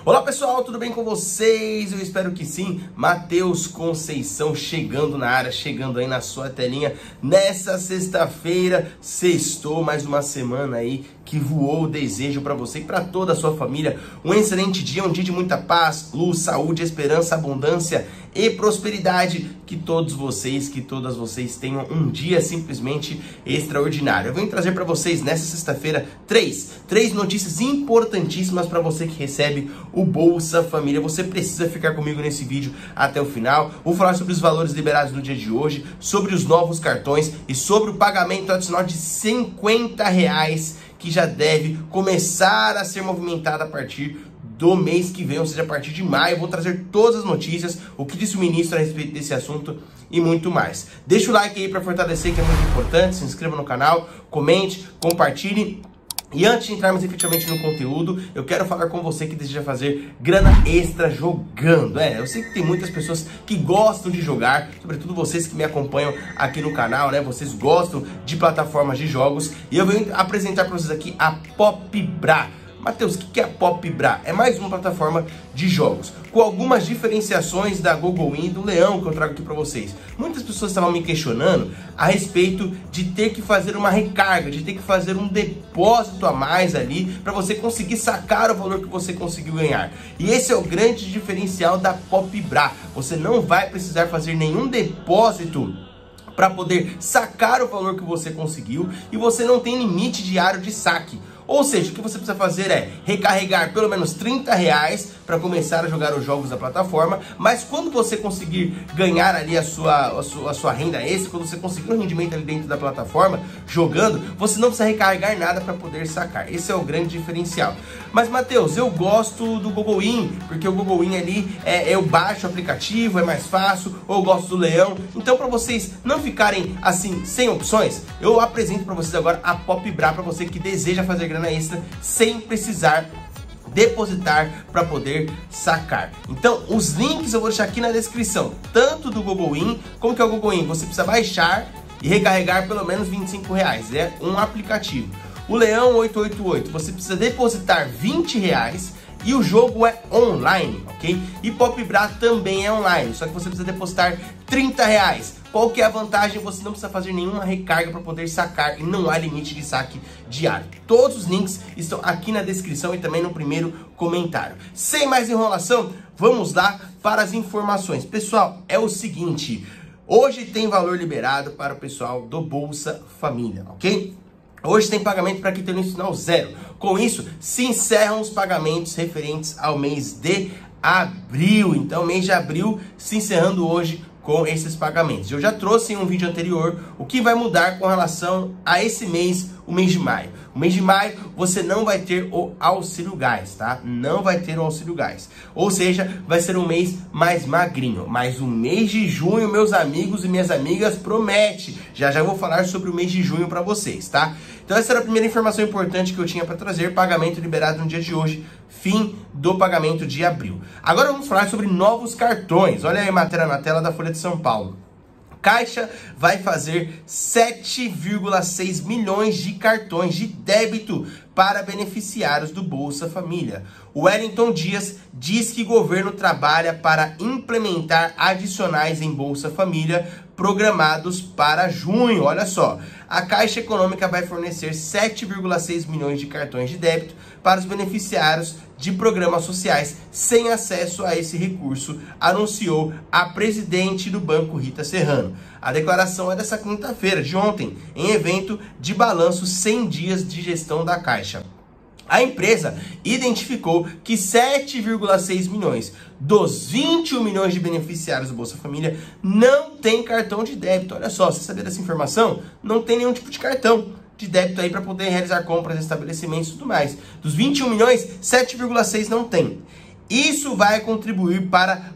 Olá pessoal, tudo bem com vocês? Eu espero que sim. Matheus Conceição chegando na área, chegando aí na sua telinha nessa sexta-feira. Sextou, mais uma semana aí que voou. Desejo para você e para toda a sua família um excelente dia, um dia de muita paz, luz, saúde, esperança, abundância e prosperidade. Que todos vocês, que todas vocês tenham um dia simplesmente extraordinário. Eu venho trazer para vocês nessa sexta-feira três notícias importantíssimas para você que recebe o Bolsa Família. Você precisa ficar comigo nesse vídeo até o final. Vou falar sobre os valores liberados no dia de hoje, sobre os novos cartões e sobre o pagamento adicional de R$50 que já deve começar a ser movimentado a partir do mês que vem, ou seja, a partir de maio. Eu vou trazer todas as notícias, o que disse o ministro a respeito desse assunto e muito mais. Deixa o like aí para fortalecer, que é muito importante. Se inscreva no canal, comente, compartilhe. E antes de entrarmos efetivamente no conteúdo, eu quero falar com você que deseja fazer grana extra jogando. Eu sei que tem muitas pessoas que gostam de jogar, sobretudo vocês que me acompanham aqui no canal, né? Vocês gostam de plataformas de jogos. E eu venho apresentar para vocês aqui a PopBra. Matheus, o que é a PopBra? É mais uma plataforma de jogos, com algumas diferenciações da GoGoWin e do Leão que eu trago aqui para vocês. Muitas pessoas estavam me questionando a respeito de ter que fazer uma recarga, de ter que fazer um depósito a mais ali para você conseguir sacar o valor que você conseguiu ganhar. E esse é o grande diferencial da PopBra. Você não vai precisar fazer nenhum depósito para poder sacar o valor que você conseguiu, e você não tem limite diário de saque. Ou seja, o que você precisa fazer é recarregar pelo menos R$30 para começar a jogar os jogos da plataforma. Mas quando você conseguir ganhar ali a sua renda extra, quando você conseguir um rendimento ali dentro da plataforma, jogando, você não precisa recarregar nada para poder sacar. Esse é o grande diferencial. Mas Matheus, eu gosto do GoGoWin, porque o GoGoWin ali eu baixo o aplicativo, é mais fácil, ou eu gosto do Leão. Então, para vocês não ficarem assim sem opções, eu apresento para vocês agora a PopBra, para você que deseja fazer grana extra sem precisar depositar para poder sacar. Então, os links eu vou deixar aqui na descrição, tanto do GoGoWin, como que é o GoGoWin, você precisa baixar e recarregar pelo menos R$25, é um aplicativo. O Leão 888, você precisa depositar R$20 e o jogo é online, ok? E PopBra também é online, só que você precisa depositar R$30. Qual que é a vantagem? Você não precisa fazer nenhuma recarga para poder sacar e não há limite de saque diário. Todos os links estão aqui na descrição e também no primeiro comentário. Sem mais enrolação, vamos lá para as informações. Pessoal, é o seguinte, hoje tem valor liberado para o pessoal do Bolsa Família, ok? Hoje tem pagamento para quem tem no sinal zero. Com isso, se encerram os pagamentos referentes ao mês de abril. Então, mês de abril se encerrando hoje com esses pagamentos. Eu já trouxe em um vídeo anterior o que vai mudar com relação a esse mês, o mês de maio. O mês de maio você não vai ter o auxílio gás, tá? Não vai ter o auxílio gás. Ou seja, vai ser um mês mais magrinho. Mas o mês de junho, meus amigos e minhas amigas, promete. Já vou falar sobre o mês de junho para vocês, tá? Então essa era a primeira informação importante que eu tinha para trazer. Pagamento liberado no dia de hoje, fim do pagamento de abril. Agora vamos falar sobre novos cartões. Olha aí a matéria na tela da Folha de São Paulo. Caixa vai fazer 7,6 milhões de cartões de débito para beneficiários do Bolsa Família. O Wellington Dias diz que o governo trabalha para implementar adicionais em Bolsa Família programados para junho. Olha só, a Caixa Econômica vai fornecer 7,6 milhões de cartões de débito para os beneficiários de programas sociais sem acesso a esse recurso, anunciou a presidente do banco, Rita Serrano. A declaração é dessa quinta-feira, de ontem, em evento de balanço 100 dias de gestão da Caixa. A empresa identificou que 7,6 milhões dos 21 milhões de beneficiários do Bolsa Família não tem cartão de débito. Olha só, você sabia dessa informação? Não tem nenhum tipo de cartão de débito aí para poder realizar compras em estabelecimentos e tudo mais. Dos 21 milhões, 7,6 não tem. Isso vai contribuir para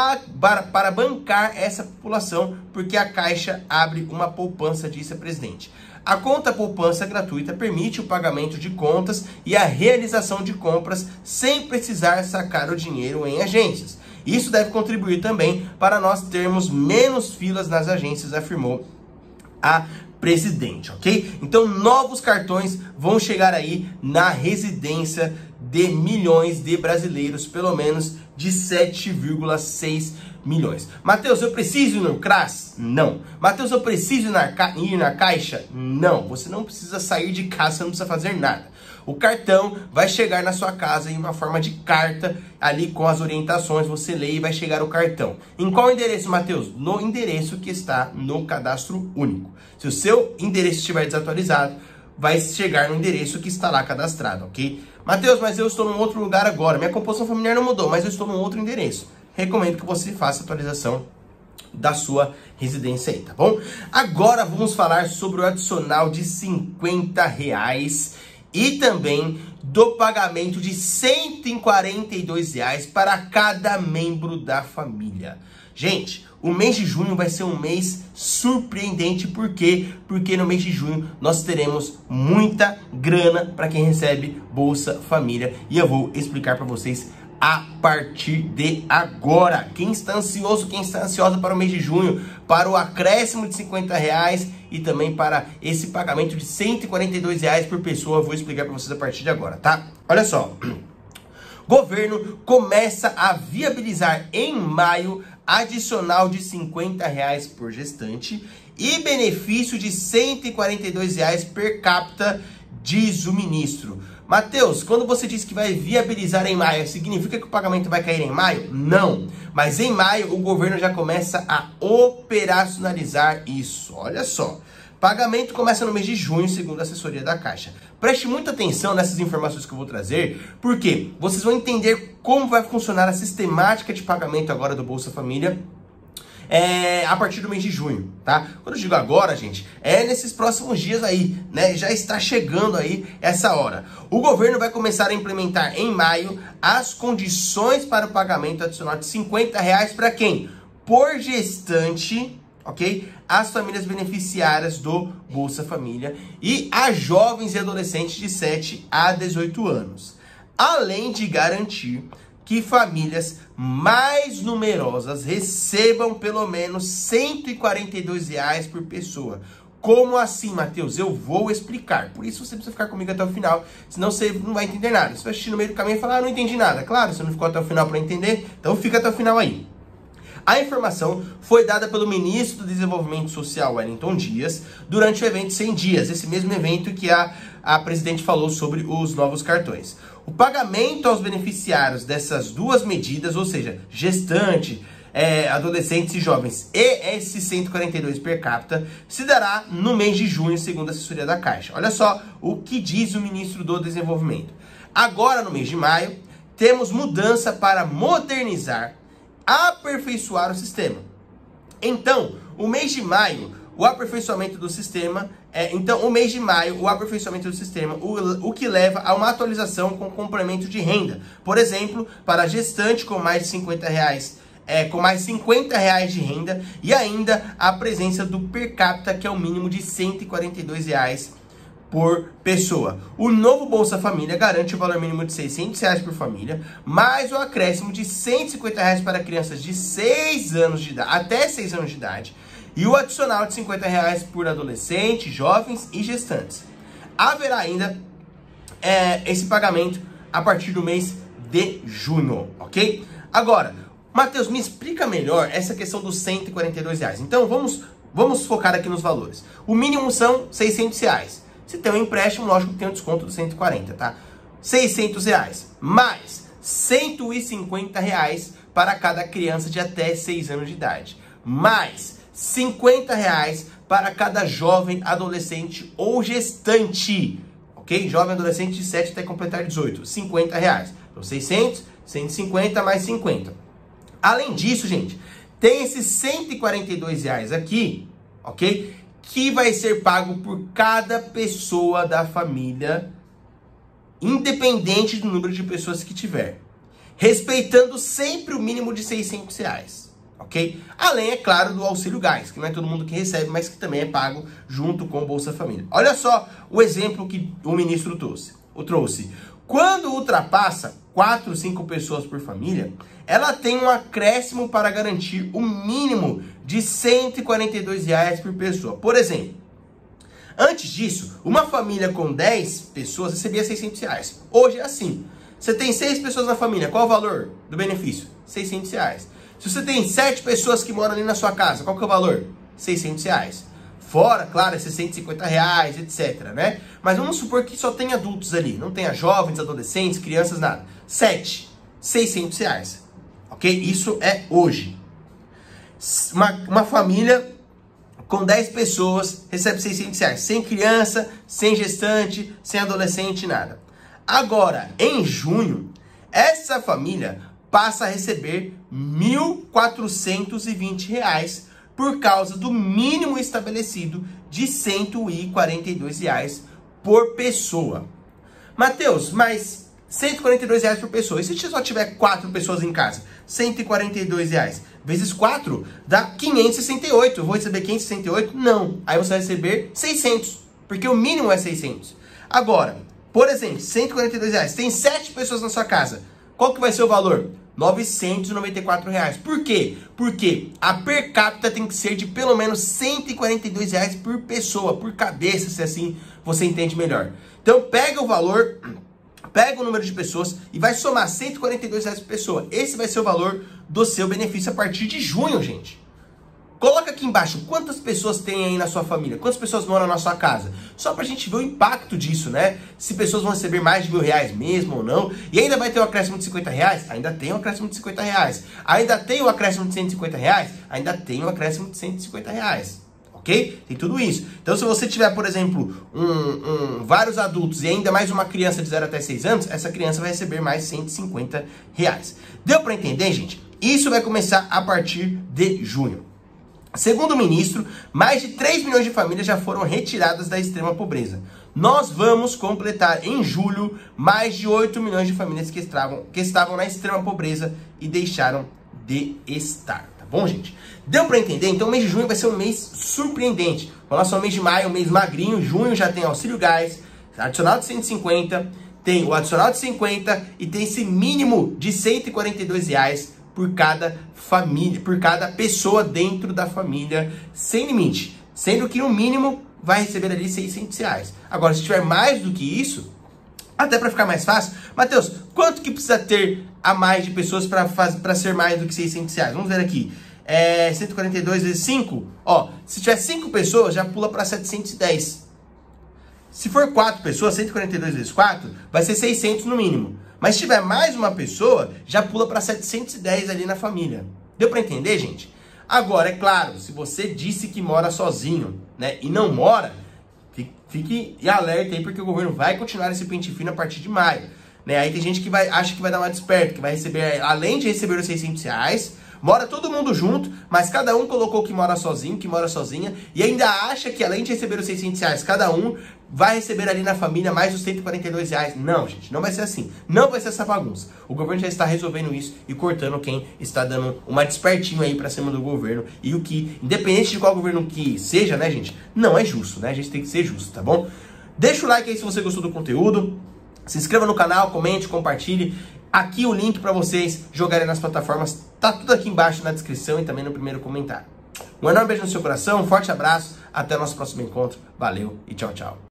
bancar essa população, porque a Caixa abre uma poupança, disse a presidente. A conta poupança gratuita permite o pagamento de contas e a realização de compras sem precisar sacar o dinheiro em agências. Isso deve contribuir também para nós termos menos filas nas agências, afirmou a presidente, ok? Então, novos cartões vão chegar aí na residência de milhões de brasileiros, pelo menos de 7,6 milhões. Matheus, eu preciso ir no CRAS? Não. Matheus, eu preciso ir na Caixa? Não. Você não precisa sair de casa, você não precisa fazer nada. O cartão vai chegar na sua casa em uma forma de carta, ali com as orientações, você lê e vai chegar o cartão. Em qual endereço, Matheus? No endereço que está no cadastro único. Se o seu endereço estiver desatualizado, vai chegar no endereço que está lá cadastrado, ok? Matheus, mas eu estou num outro lugar agora, minha composição familiar não mudou, mas eu estou num outro endereço. Recomendo que você faça a atualização da sua residência aí, tá bom? Agora vamos falar sobre o adicional de R$50 e também do pagamento de R$142 para cada membro da família. Gente, o mês de junho vai ser um mês surpreendente, por quê? Porque no mês de junho nós teremos muita grana para quem recebe Bolsa Família e eu vou explicar para vocês a partir de agora. Quem está ansioso, quem está ansiosa para o mês de junho, para o acréscimo de R$50 e também para esse pagamento de R$142 por pessoa, eu vou explicar para vocês a partir de agora, tá? Olha só, governo começa a viabilizar em maio adicional de R$50 por gestante e benefício de R$142 per capita, diz o ministro. Matheus, quando você diz que vai viabilizar em maio, significa que o pagamento vai cair em maio? Não, mas em maio o governo já começa a operacionalizar isso. Olha só, pagamento começa no mês de junho, segundo a assessoria da Caixa. Preste muita atenção nessas informações que eu vou trazer, porque vocês vão entender como vai funcionar a sistemática de pagamento agora do Bolsa Família a partir do mês de junho, tá? Quando eu digo agora, gente, é nesses próximos dias aí, né? Já está chegando aí essa hora. O governo vai começar a implementar em maio as condições para o pagamento adicional de R$50 para quem? Por gestante, ok? As famílias beneficiárias do Bolsa Família e a jovens e adolescentes de 7 a 18 anos. Além de garantir que famílias mais numerosas recebam pelo menos R$142 por pessoa. Como assim, Matheus? Eu vou explicar. Por isso você precisa ficar comigo até o final, senão você não vai entender nada. Você vai assistir no meio do caminho e falar, não entendi nada. Claro, você não ficou até o final para entender, então fica até o final aí. A informação foi dada pelo ministro do Desenvolvimento Social, Wellington Dias, durante o evento 100 Dias, esse mesmo evento que a presidente falou sobre os novos cartões. O pagamento aos beneficiários dessas duas medidas, ou seja, gestante, adolescentes e jovens, e esse 142 per capita, se dará no mês de junho, segundo a assessoria da Caixa. Olha só o que diz o ministro do Desenvolvimento. Agora, no mês de maio, temos mudança para modernizar, aperfeiçoar o sistema. Então, o mês de maio, o aperfeiçoamento do sistema, o que leva a uma atualização com complemento de renda. Por exemplo, para gestante com mais de R$50, com mais R$50 de renda e ainda a presença do per capita, que é o mínimo de R$142 por pessoa. O novo Bolsa Família garante o valor mínimo de R$600 por família, mais o acréscimo de R$150 para crianças de 6 anos de idade, até 6 anos de idade, e o adicional de R$50 por adolescentes, jovens e gestantes. Haverá ainda esse pagamento a partir do mês de junho, ok? Agora, Matheus, me explica melhor essa questão dos R$142. Então, vamos focar aqui nos valores. O mínimo são R$600. Se tem um empréstimo, lógico que tem um desconto dos 140, tá? R$600, mais R$150 para cada criança de até 6 anos de idade, mais R$50 para cada jovem, adolescente ou gestante, ok? Jovem, adolescente de 7 até completar 18, R$50. Então, 600, 150 mais 50. Além disso, gente, tem esses R$142 aqui, ok? Que vai ser pago por cada pessoa da família, independente do número de pessoas que tiver, respeitando sempre o mínimo de R$600, ok? Além, é claro, do auxílio gás, que não é todo mundo que recebe, mas que também é pago junto com o Bolsa Família. Olha só o exemplo que o ministro trouxe. Quando ultrapassa 4 ou 5 pessoas por família, ela tem um acréscimo para garantir o mínimo de R$142 por pessoa. Por exemplo, antes disso, uma família com 10 pessoas recebia R$600. Hoje é assim. Você tem 6 pessoas na família, qual o valor do benefício? R$600. Se você tem 7 pessoas que moram ali na sua casa, qual que é o valor? R$600. Fora, claro, esses R$150, etc, né? Mas vamos supor que só tem adultos ali, não tenha jovens, adolescentes, crianças, nada. 7, R$600, ok? Isso é hoje. Uma família com 10 pessoas recebe R$600, sem criança, sem gestante, sem adolescente, nada. Agora, em junho, essa família passa a receber R$1.420 por causa do mínimo estabelecido de R$142 por pessoa. Mateus, mas R$142 por pessoa. E se só tiver 4 pessoas em casa? R$142 vezes 4 dá 568. Eu vou receber 568? Não. Aí você vai receber 600, porque o mínimo é 600. Agora, por exemplo, R$142. Tem 7 pessoas na sua casa. Qual que vai ser o valor? R$994. Por quê? Porque a per capita tem que ser de pelo menos R$142 por pessoa, por cabeça, se assim você entende melhor. Então pega o valor, pega o número de pessoas e vai somar R$142 por pessoa. Esse vai ser o valor do seu benefício a partir de junho, gente. Coloca aqui embaixo quantas pessoas tem aí na sua família, quantas pessoas moram na sua casa, só pra gente ver o impacto disso, né? Se pessoas vão receber mais de R$1.000 mesmo ou não, e ainda vai ter o acréscimo de R$50? Ainda tem o acréscimo de R$50. Ainda tem o acréscimo de R$150? Ainda tem o acréscimo de R$150, ok? Tem tudo isso. Então se você tiver, por exemplo, vários adultos e ainda mais uma criança de 0 até 6 anos, essa criança vai receber mais R$150. Deu pra entender, gente? Isso vai começar a partir de junho. Segundo o ministro, mais de 3 milhões de famílias já foram retiradas da extrema pobreza. Nós vamos completar em julho mais de 8 milhões de famílias que estavam na extrema pobreza e deixaram de estar, tá bom, gente? Deu pra entender? Então o mês de junho vai ser um mês surpreendente. O nosso mês de maio é um mês magrinho, junho já tem auxílio gás, adicional de 150, tem o adicional de 50 e tem esse mínimo de R$142 por cada família, por cada pessoa dentro da família, sem limite. Sendo que no mínimo vai receber ali R$600. Agora, se tiver mais do que isso, até para ficar mais fácil, Mateus, quanto que precisa ter a mais de pessoas para ser mais do que R$600? Vamos ver aqui. 142 vezes 5, ó, se tiver 5 pessoas, já pula para 710. Se for 4 pessoas, 142 vezes 4, vai ser 600 no mínimo. Mas se tiver mais uma pessoa, já pula para 710 ali na família. Deu para entender, gente? Agora, é claro, se você disse que mora sozinho, né, e não mora, fique alerta aí, porque o governo vai continuar esse pente fino a partir de maio. Né? Aí tem gente que acha que vai dar uma desperta, que vai receber, além de receber os R$600, mora todo mundo junto, mas cada um colocou que mora sozinho, que mora sozinha, e ainda acha que além de receber os R$600, cada um vai receber ali na família mais os R$142. Não, gente, não vai ser assim. Não vai ser essa bagunça. O governo já está resolvendo isso e cortando quem está dando uma despertinho aí pra cima do governo. E o que, independente de qual governo que seja, né, gente, não é justo, né? A gente tem que ser justo, tá bom? Deixa o like aí se você gostou do conteúdo. Se inscreva no canal, comente, compartilhe. Aqui o link para vocês jogarem nas plataformas, tá tudo aqui embaixo na descrição e também no primeiro comentário. Um enorme beijo no seu coração, um forte abraço, até o nosso próximo encontro, valeu e tchau, tchau.